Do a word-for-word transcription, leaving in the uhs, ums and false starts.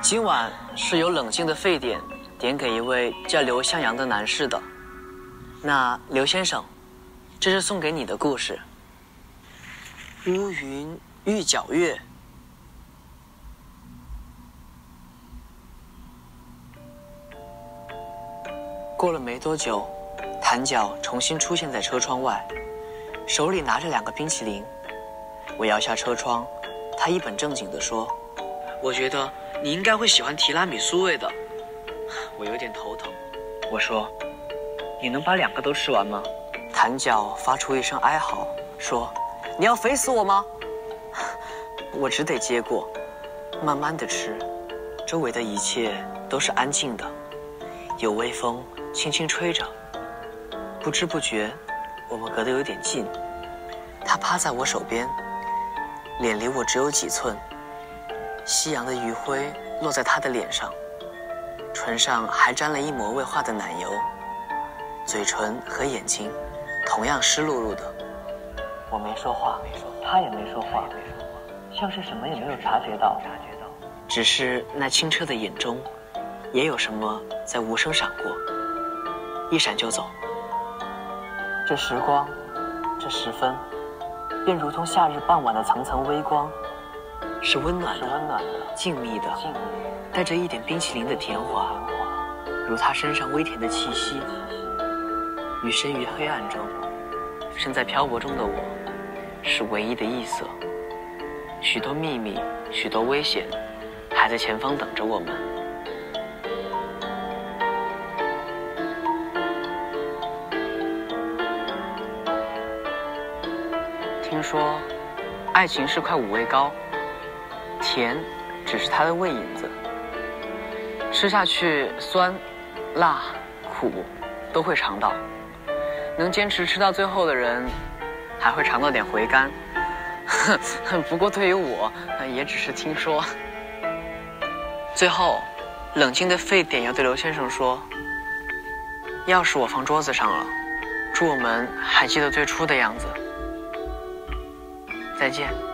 今晚是由冷静的沸点点给一位叫刘向阳的男士的。那刘先生，这是送给你的故事。乌云欲皎月。过了没多久，谭角重新出现在车窗外，手里拿着两个冰淇淋。我摇下车窗，他一本正经地说：“我觉得你应该会喜欢提拉米苏味的。”我有点头疼。我说：“你能把两个都吃完吗？”谭角发出一声哀嚎，说：“你要肥死我吗？”我只得接过，慢慢地吃。周围的一切都是安静的，有微风轻轻吹着。不知不觉，我们隔得有点近。他趴在我手边，脸离我只有几寸。夕阳的余晖落在他的脸上，唇上还沾了一抹未化的奶油，嘴唇和眼睛同样湿漉漉的。我没说话，他也没说话，像是什么也没有察觉到，只是那清澈的眼中也有什么在无声闪过，一闪就走。这时光，这时分，便如同夏日傍晚的层层微光，是温暖的、温暖的、静谧的，带着一点冰淇淋的甜滑，如他身上微甜的气息。于身于黑暗中，身在漂泊中的我，是唯一的异色。许多秘密，许多危险，还在前方等着我们。听说，爱情是块五味糕，甜只是它的味引子，吃下去酸、辣、苦都会尝到。能坚持吃到最后的人，还会尝到点回甘。不过对于我，也只是听说。最后，冷静的沸点要对刘先生说：“钥匙我放桌子上了，祝我们还记得最初的样子。再见。”